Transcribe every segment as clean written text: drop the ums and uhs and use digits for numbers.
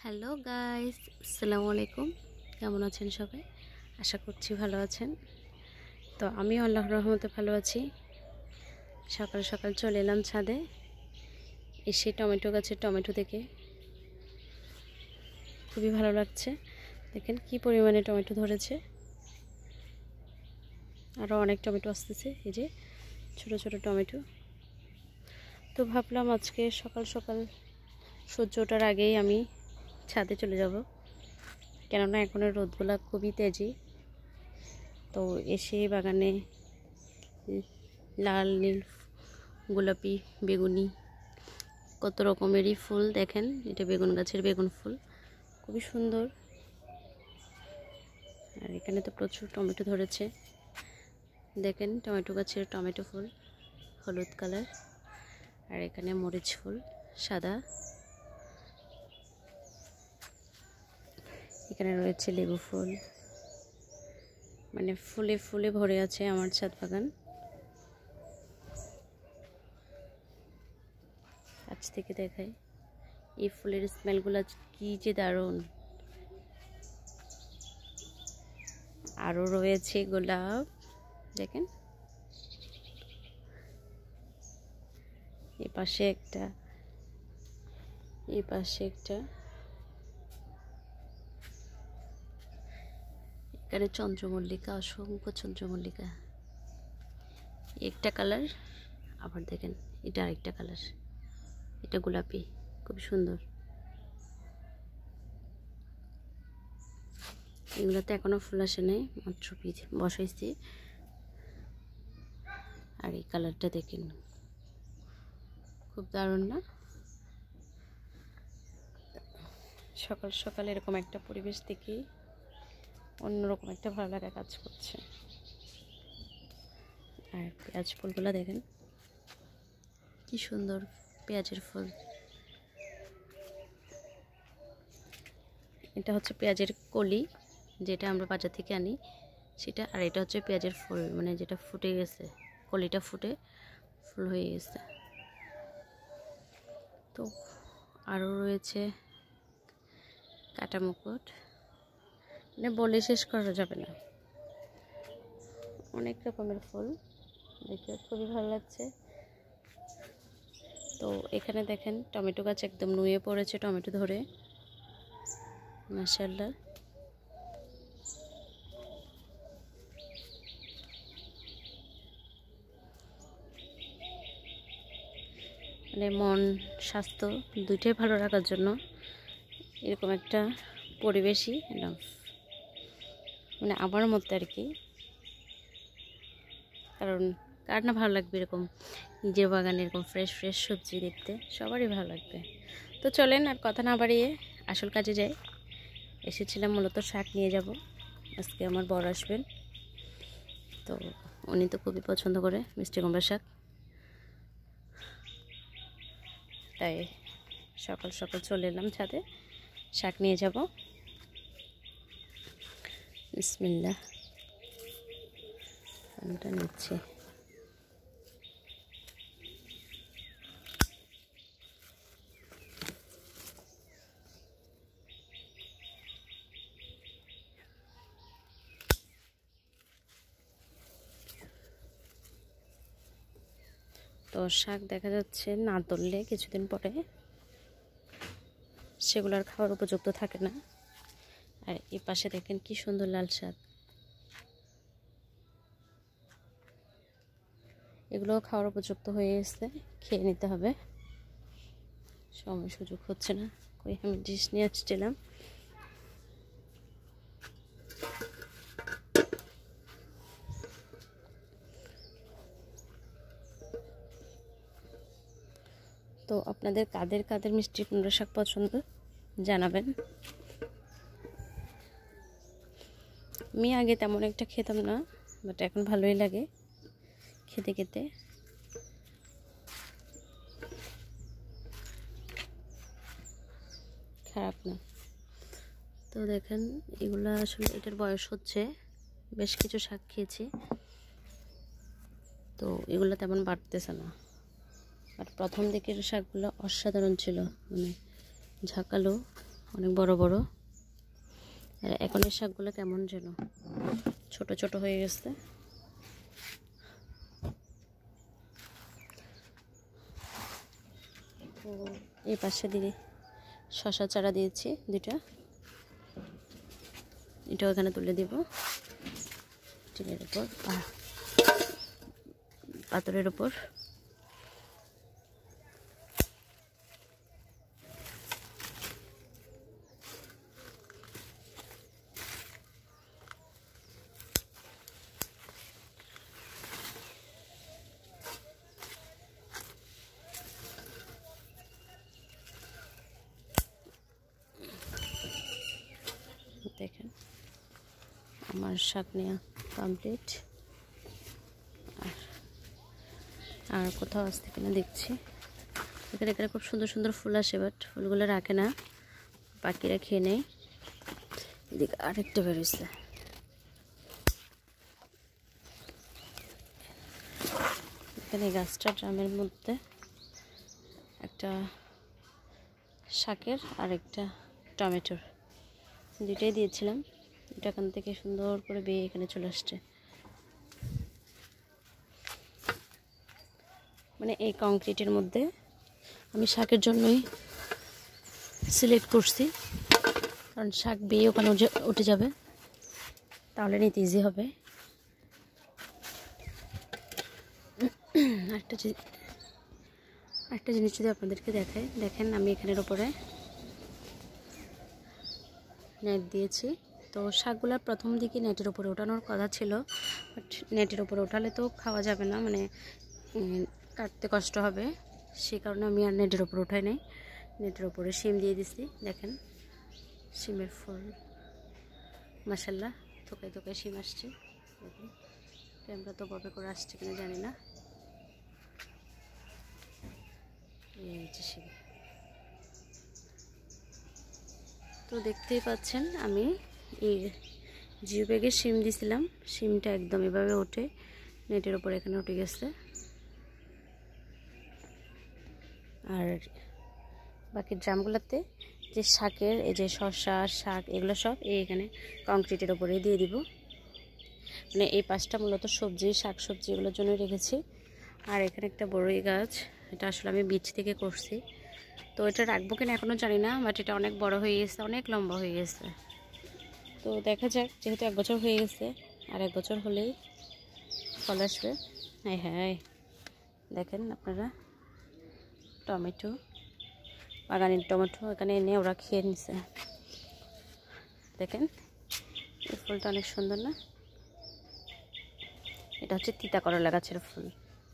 Hello guys, আসসালামু আলাইকুম। কেমন আছেন সবাই? আশা করছি ভালো আছেন। তো আমি আল্লাহর রহমতে ভালো আছি। সকাল সকাল চলে এলাম ছাদে, এসে টমেটো গাছের টমেটো দেখে খুবই ভালো লাগছে। দেখেন কি পরিমাণে টমেটো ধরেছে, আরও অনেক টমেটো আসতেছে। এই যে ছোট ছোট টমেটো। তো ভাবলাম আজকে সকাল সকাল সূর্য ওঠার আগেই আমি ছাদে চলে যাব, কেননা এখনের রোদগুলা খুবই তেজি। তো এসে বাগানে লাল, নীল, গোলাপি, বেগুনি কত রকমেরই ফুল। দেখেন এটা বেগুন গাছের বেগুন ফুল, খুবই সুন্দর। আর এখানে তো প্রচুর টমেটো ধরেছে। দেখেন টমেটো গাছের টমেটো ফুল হলুদ কালার, আর এখানে মরিচ ফুল সাদা। এখানে রয়েছে লেবু ফুল, মানে ফুলে ফুলে ভরে আছে আমার ছাদ বাগান। কাছ থেকে দেখাই, এই ফুলের স্মেলগুলো কি যে দারুণ। আরও রয়েছে গোলাপ, দেখেন এই পাশে একটা, এই পাশে একটা। এখানে চন্দ্রমল্লিকা, অসংখ্য চন্দ্রমল্লিকা, একটা কালার। আবার দেখেন এটা আরেকটা কালার, এটা গোলাপি, খুব সুন্দর। এগুলোতে এখনো ফুল আসে নাই, মাত্র বসাইছি। আর এই কালারটা দেখেন, খুব দারুণ না? সকাল সকাল এরকম একটা পরিবেশ দেখি অন্যরকম একটা ভালো লাগা কাজ করছে। আর পেঁয়াজ ফুলগুলো দেখেন কি সুন্দর, পেঁয়াজের ফুল। এটা হচ্ছে পেঁয়াজের কলি, যেটা আমরা বাজার থেকে আনি সেটা। আর এটা হচ্ছে পেঁয়াজের ফুল, মানে যেটা ফুটে গেছে, কলিটা ফুটে ফুল হয়ে গেছে। তো আরও রয়েছে কাটা মুকুট, মানে বলে শেষ করা যাবে না, অনেক রকমের ফুল। দেখে খুবই ভালো লাগছে। তো এখানে দেখেন টমেটো গাছ একদম নুয়ে পড়েছে টমেটো ধরে, মাশাআল্লাহ। মানে মন স্বাস্থ্য দুইটাই ভালো রাখার জন্য এরকম একটা পরিবেশই মানে আমার মতে আর কি। কারণ কার না ভালো লাগবে এরকম নিজের বাগানে এরকম ফ্রেশ ফ্রেশ সবজি দেখতে, সবারই ভালো লাগবে। তো চলেন আর কথা না বাড়িয়ে আসল কাজে যাই। এসেছিলাম মূলত শাক নিয়ে যাব, আজকে আমার বর আসবেন। তো উনি তো খুবই পছন্দ করে মিষ্টি কুমড়া শাক, তাই সকাল সকাল চলে এলাম ছাদে, শাক নিয়ে যাব। বিসমিল্লাহ, পানিটা নিচ্ছে। তো শাক দেখা যাচ্ছে না তুললে কিছুদিন পরে সেগুলো আর খাওয়ার উপযুক্ত থাকে না। আর এই পাশে দেখেন কি সুন্দর লাল শাক, এগুলোও খাওয়ার উপযুক্ত হয়ে এসছে, খেয়ে নিতে হবে। সময় সুযোগ হচ্ছে না, কই আমি ডিশ নিয়ে আসছিলাম। তো আপনাদের কাদের কাদের মিষ্টি কুমড়া শাক পছন্দ জানাবেন। আমি আগে তেমন একটা খেতাম না, বাট এখন ভালোই লাগে খেতে খেতে। খারাপ না। তো দেখেন এগুলা আসলে এটার বয়স হচ্ছে, বেশ কিছু শাক খেয়েছি, তো এগুলো তেমন বাড়তেছে না। আর প্রথম দিকের শাকগুলো অসাধারণ ছিল, মানে ঝাঁকালো, অনেক বড় বড়। আর এখন এই শাকগুলো কেমন যেন ছোট ছোট হয়ে গেছে। তো এই পাশে দিয়ে শশা চারা দিয়েছি 2টা, এটাও এখানে তুলে দিব টিনের উপর, পাথরের উপর। দেখেন আমার শাক নেওয়া কমপ্লিট। আর কোথাও আসতে কিনা দেখছি, এখানে এখানে খুব সুন্দর সুন্দর ফুল আসে, বাট ফুলগুলো রাখে না, পাখিরা খেয়ে নেয়। এদিকে আরেকটা বেরোচ্ছে। এখানে গাছটা ড্রামের মধ্যে একটা শাকের আর একটা টমেটোর, 2টাই দিয়েছিলাম। এটা এখান থেকে সুন্দর করে বেয়ে এখানে চলে আসছে। মানে এই কংক্রিটের মধ্যে আমি শাকের জন্যই সিলেক্ট করছি, কারণ শাক বেয়ে ওখানে উঠে যাবে, তাহলে নিতে ইজি হবে। একটা জিনিস যদি আপনাদেরকে দেখাই, দেখেন আমি এখানের ওপরে নেট দিয়েছি। তো শাকগুলা প্রথম দিকে নেটের উপরে ওঠানোর কথা ছিল, বাট নেটের উপরে ওঠালে তো খাওয়া যাবে না, মানে কাটতে কষ্ট হবে, সেই কারণে আমি আর নেটের উপরে উঠাই নাই। নেটের উপরে শিম দিয়ে দিছি। দেখেন শিমের ফুল, মাশাল্লাহ থোকায় থোকায় শিম আসছে। দেখুন ক্যামেরা তো ববে করে আসছে কিনা জানি না। এই যে শিম, তো দেখতেই পাচ্ছেন আমি এই জিও ব্যাগে শিম দিছিলাম, শিমটা একদম এভাবে ওঠে নেটের উপর এখানে উঠে গেছে। আর বাকি ড্রামগুলোতে যে শাকের এই যে শসা শাক এগুলো সব এখানে কংক্রিটের উপরে দিয়ে দিব। মানে এই পাশটা মূলত সবজি শাক সবজি এগুলোর জন্য রেখেছি। আর এখানে একটা বড়ই গাছ, এটা আসলে আমি বীজ থেকে করছি। তো এটা রাখবো কিনা এখনও জানি না, বাট এটা অনেক বড় হয়ে গেছে, অনেক লম্বা হয়ে গেছে। তো দেখা যাক, যেহেতু 1 বছর হয়ে গেছে, আর 1 বছর হলেই ফল আসবে। হ্যাঁ হ্যাঁ দেখেন আপনারা টমেটো, বাগানের টমেটো এখানে এনে ওরা খেয়ে নিছে। দেখেন এই ফুলটা অনেক সুন্দর না? এটা হচ্ছে তিতা করলা গাছের ফুল।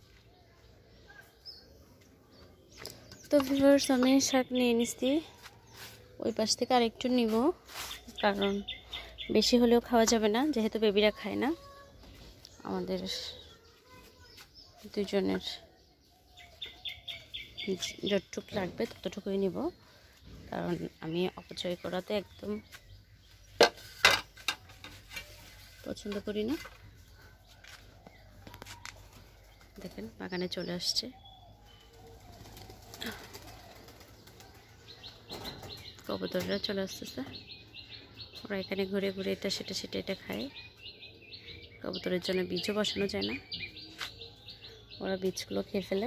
তো ভিউয়ার্স আমি শাক নিয়ে নিচ্ছি, ওই পাশ থেকে আরেকটু নিব, কারণ বেশি হলেও খাওয়া যাবে না, যেহেতু বেবিরা খায় না। আমাদের 2 জনের যতটুকু লাগবে ততটুকুই নিব, কারণ আমি অপচয় করাতে একদম পছন্দ করি না। দেখেন বাগানে চলে আসছে, কবুতররা চলে আসতেছে, ওরা এখানে ঘুরে ঘুরে এটা সেটা সেটা এটা খায়। কবুতরের জন্য বীজও বসানো যায় না, ওরা বীজগুলো খেয়ে ফেলে।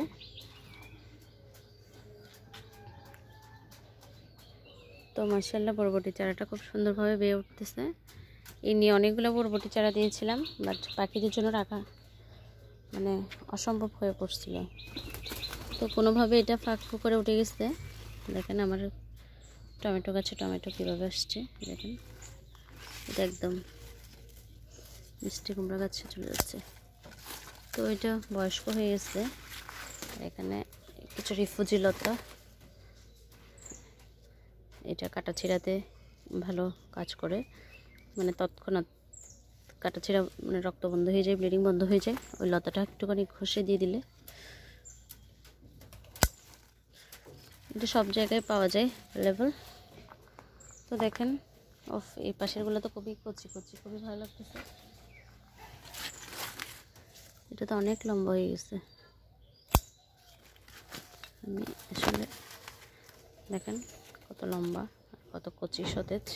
তো মাশাআল্লাহ বরবটি চারাটা খুব সুন্দরভাবে বেয়ে উঠতেছে। এই নিয়ে অনেকগুলো বরবটি চারা দিয়েছিলাম, বাট পাখিদের জন্য রাখা মানে অসম্ভব হয়ে পড়ছিল। তো কোনোভাবে এটা ফাঁক করে উঠে গেছে। দেখেন আমার টমেটো গাছে টমেটো কীভাবে আসছে, দেখেন এটা একদম মিষ্টি কুমড়া গাছে চলে যাচ্ছে। তো এটা বয়স্ক হয়ে গেছে। এখানে কিছু রিফুজি লতা, এটা কাটা ছিঁড়াতে ভালো কাজ করে, মানে তৎক্ষণাৎ কাটা ছিঁড়া মানে রক্ত বন্ধ হয়ে যায়, ব্লিডিং বন্ধ হয়ে যায়। ওই লতাটা একটুখানি ঘষে দিয়ে দিলে, এটা সব জায়গায় পাওয়া যায় অ্যাভেলেবল। তো দেখেন অফ এই পাশেরগুলো তো খুবই কচি কচি, খুবই ভালো লাগতেছে। এটা তো অনেক লম্বা হয়ে গেছে। আমি আসলে দেখেন কত লম্বা, কত কচি সতেজ।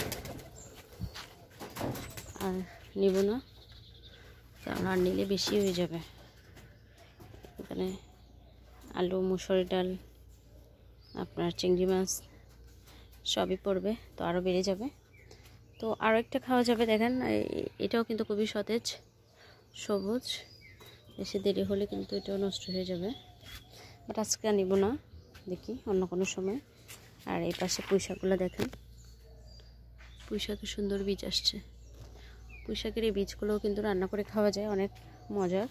আর নিব না, কারণ আর নিলে বেশি হয়ে যাবে। এখানে আলু, মুসুরি ডাল, আপনার চিংড়ি মাছ সবই পড়বে, তো আরও বেড়ে যাবে। তো আরও একটা খাওয়া যাবে, দেখেন এটাও কিন্তু খুবই সতেজ সবুজ। বেশি দেরি হলে কিন্তু এটাও নষ্ট হয়ে যাবে, বাট আজকে নিব না, দেখি অন্য কোনো সময়। আর এই পাশে পুঁই শাকগুলো দেখেন, পুঁই শাকের সুন্দর বীজ আসছে। পুঁই শাকের এই বীজগুলোও কিন্তু রান্না করে খাওয়া যায়, অনেক মজার।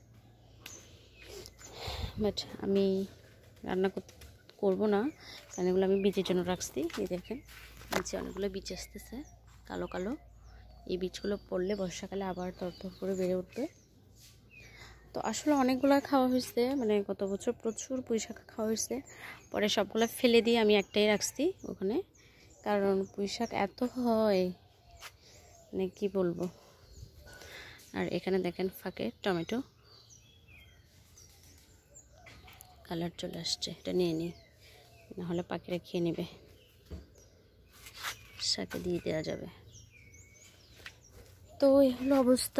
বাট আমি রান্না করবো না, কারণ এগুলো আমি বীজের জন্য রাখছি। এই দেখেন নিচে অনেকগুলো বীজ আসতেছে কালো কালো। এই বীজগুলো পড়লে বর্ষাকালে আবার তরতর করে বেড়ে উঠবে। তো আসলে অনেকগুলো খাওয়া হয়েছে, মানে গত বছর প্রচুর পুঁই শাক খাওয়া হয়েছে। পরে সবগুলো ফেলে দিয়ে আমি একটাই রাখছি ওখানে, কারণ পুঁই শাক এত হয় মানে কি বলবো। আর এখানে দেখেন ফাঁকে টমেটো, কালার চলে আসছে, এটা নিয়ে নিই, নাহলে পাখিরা খেয়ে নেবে। শাকে দিয়ে দেওয়া যাবে। তো এই হলো অবস্থা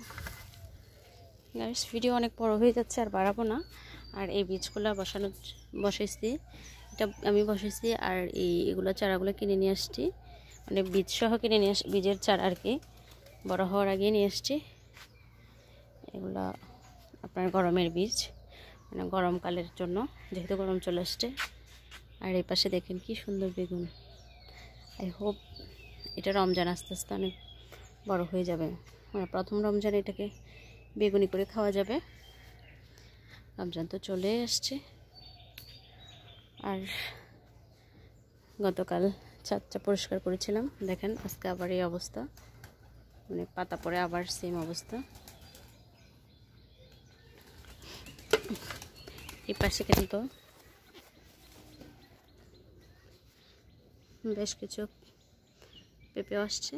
গাইস। ভিডিও অনেক বড় হয়ে যাচ্ছে, আর বাড়াবো না। আর এই বীজগুলো বসাইছি, এটা আমি বসাইছি। আর এগুলো চারাগুলো কিনে নিয়ে আসছি, মানে বীজ সহ কিনে নিয়ে বীজের চারা আর কি, বড় হওয়ার আগে নিয়ে আসছি। এগুলো আপনার গরমের বীজ, মানে গরমকালের জন্য, যেহেতু গরম চলে আসছে। আর এই পাশে দেখেন কি সুন্দর বেগুন। আই হোপ এটা রমজান আস্তে আস্তে অনেক বড় হয়ে যাবে, মানে প্রথম রমজান এটাকে বেগুনি করে খাওয়া যাবে। রমজান তো চলে আসছে। আর গতকাল ছাদটা পরিষ্কার করেছিলাম, দেখেন আজকে আবার এই অবস্থা, মানে পাতা পড়ে আবার সেম অবস্থা। এই পাশে কিন্তু বেশ কিছু পেঁপে আসছে।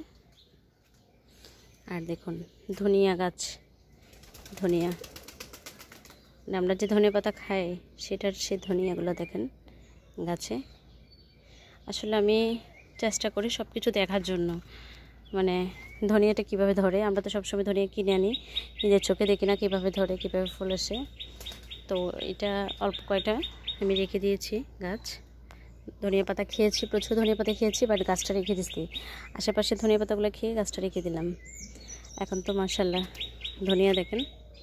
আর দেখুন ধনিয়া গাছ, ধনিয়া আমরা যে ধনিয়া পাতা খাই সেটার সেই ধনিয়াগুলো দেখেন গাছে। আসলে আমি চেষ্টা করি সব কিছু দেখার জন্য, মানে ধনিয়াটা কীভাবে ধরে। আমরা তো সবসময় ধনিয়া কিনে আনি, নিজের চোখে দেখি না কীভাবে ধরে, কীভাবে ফুল আসে। তো এটা অল্প কয়টা আমি রেখে দিয়েছি গাছ। ধনিয়া পাতা খেয়েছি, প্রচুর ধনিয়া পাতা খেয়েছি, বাট গাছটা রেখে দিচ্ছি। আশেপাশে ধনিয়া পাতাগুলো খেয়ে গাছটা রেখে দিলাম। এখন তো মাশাআল্লাহ ধনিয়া দেখেন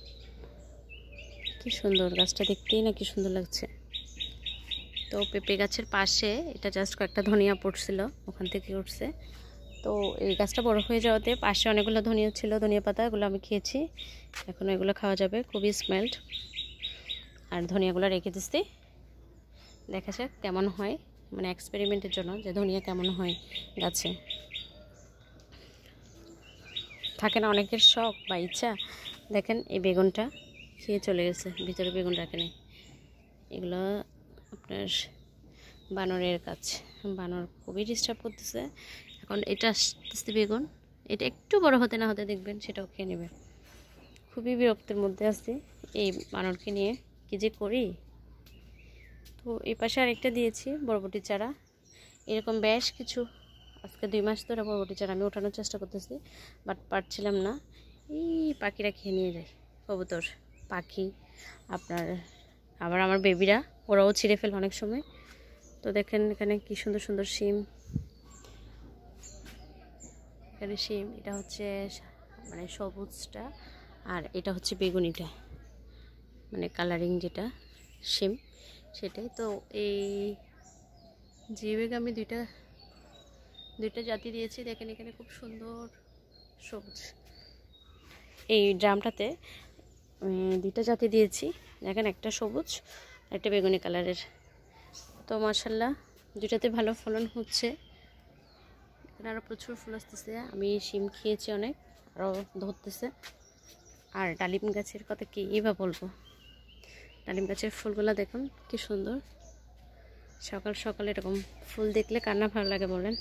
কি সুন্দর, গাছটা দেখতেই না কি সুন্দর লাগছে। তো পেঁপে গাছের পাশে এটা জাস্ট কয়েকটা ধনিয়া পড়ছিল, ওখান থেকে উঠছে। তো এই গাছটা বড় হয়ে যাওয়াতে পাশে অনেকগুলো ধনিয়া ছিল, ধনিয়া পাতা, এগুলো আমি খেয়েছি। এখন এগুলো খাওয়া যাবে, খুবই স্মেলড। আর ধনিয়াগুলো রেখে দিচ্ছি, দেখা যাক কেমন হয়, মানে এক্সপেরিমেন্টের জন্য যে ধনিয়া কেমন হয় গাছে। থাকে না অনেকের শখ বা ইচ্ছা। দেখেন এই বেগুনটা খেয়ে চলে গেছে, ভিতরে বেগুন রাখেনি। এগুলো আপনার বানরের কাজ, বানর খুবই ডিস্টার্ব করতেছে। এখন এটা আসতেছে বেগুন, এটা একটু বড় হতে না হতে দেখবেন সেটাও খেয়ে নেবে। খুবই বিরক্তির মধ্যে আছি এই বানরকে নিয়ে, কি যে করি। তো এই পাশে আরেকটা দিয়েছি বরবটির চারা, এরকম বেশ কিছু, আজকে 2 মাস ধরে বরবটি চারা আমি ওঠানোর চেষ্টা করতেছি, বাট পারছিলাম না। এই পাখিরা খেয়ে নিয়ে যায়, কবুতর পাখি আপনার, আবার আমার বেবিরা ওরাও ছিঁড়ে ফেলে অনেক সময়। তো দেখেন এখানে কি সুন্দর সুন্দর শিম, এখানে শিম, এটা হচ্ছে মানে সবুজটা, আর এটা হচ্ছে বেগুনিটা, মানে কালারিং যেটা শিম সেটাই। তো এই জিবেগ আমি দুইটা জাতি দিয়েছি, দেখেন এখানে খুব সুন্দর সবুজ। এই ড্রামটাতে দুইটা জাতি দিয়েছি, দেখেন একটা সবুজ একটা বেগুনি কালারের। তো মাশাআল্লাহ দুইটাতে ভালো ফলন হচ্ছে, এখানে আরও প্রচুর ফুল আসতেছে। আমি শিম খেয়েছি অনেক, আরও ধরতেছে। আর ডালিম গাছের কথা কি বা বলবো, ডালিম গাছের ফুলগুলো দেখুন কি সুন্দর। সকাল সকাল এরকম ফুল দেখলে কার না ভালো লাগে বলেন।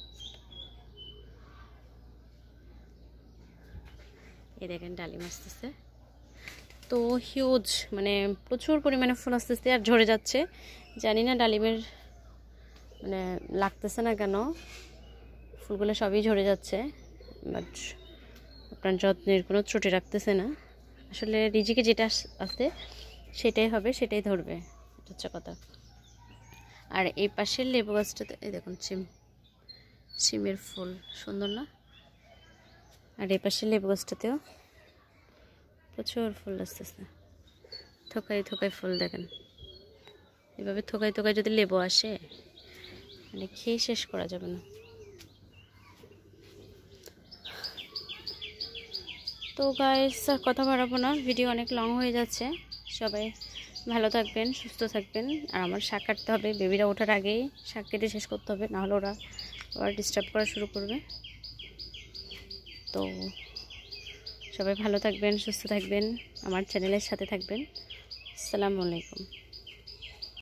এই দেখেন ডালিম আসতেছে, তো হিউজ, মানে প্রচুর পরিমাণে ফুল আসতেছে আর ঝরে যাচ্ছে। জানি না ডালিমের মানে লাগতেছে না কেন, ফুলগুলো সবই ঝরে যাচ্ছে, বাট আপনার যত্নের কোনো ত্রুটি রাখতেছে না। আসলে রিজিকে যেটা আছে সেটাই হবে, সেটাই ধরবে, এটা হচ্ছে কথা। আর এই পাশের লেবু গাছটাতে এই দেখুন সিমের ফুল সুন্দর না? আর এই পাশের লেবু গাছটাতেও প্রচুর ফুল আসতেছে, থোকায় থোকায় ফুল দেখেন। এভাবে থোকায় থোকায় যদি লেবু আসে মানে খেয়ে শেষ করা যাবে না। তো গাইস আর কথা বাড়াবো না, ভিডিও অনেক লং হয়ে যাচ্ছে। সবাই ভালো থাকবেন, সুস্থ থাকবেন। আর আমার শাক কাটতে হবে, বেবিরা ওঠার আগেই শাক কেটে শেষ করতে হবে, নাহলে ওরা আবার ডিস্টার্ব করা শুরু করবে। তো সবাই ভালো থাকবেন, সুস্থ থাকবেন, আমার চ্যানেলের সাথে থাকবেন। আসসালামু আলাইকুম।